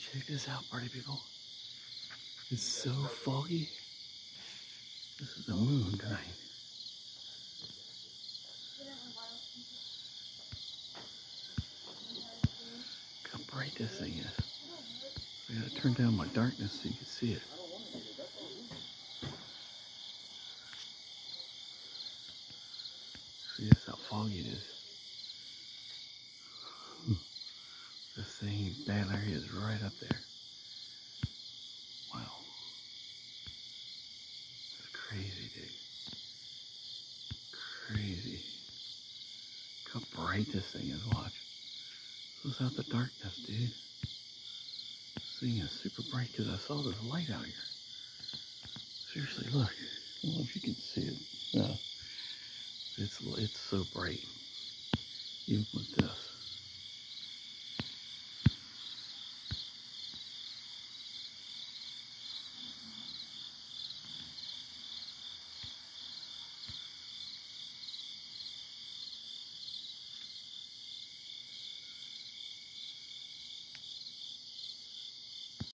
Check this out, party people. It's so foggy. This is the moon tonight. Look how bright this thing is. I gotta turn down my darkness so you can see it. See just how foggy it is. The thing, Bad Larry, is right up there. Wow. That's crazy, dude. Crazy. Look how bright this thing is, watch. This is out the darkness, dude. This thing is super bright because I saw this light out here. Seriously, look. I don't know if you can see it. Yeah. It's so bright. Even with this.